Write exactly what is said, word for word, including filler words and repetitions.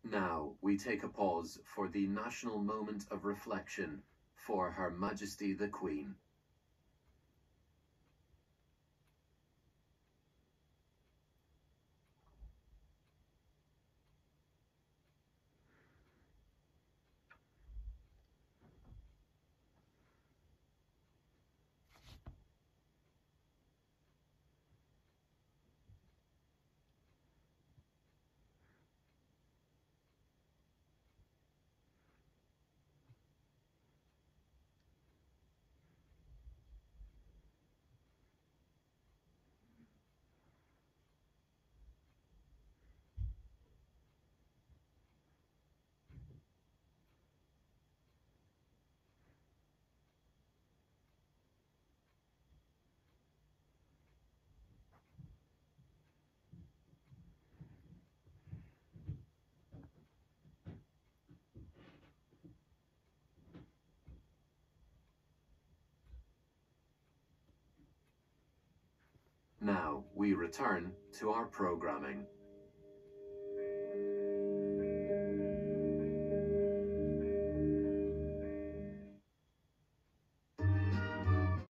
Now we take a pause for the national moment of reflection for Her Majesty the Queen. Now we return to our programming.